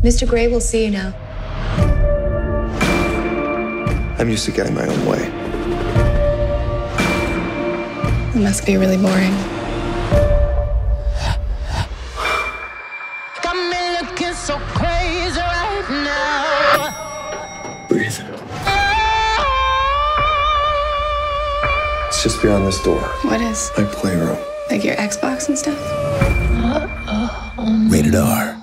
Mr. Gray will see you now. I'm used to getting my own way. It must be really boring. Got me looking so crazy right now. Breathe. It's just beyond this door. What is? My playroom. Like your Xbox and stuff? Rated R.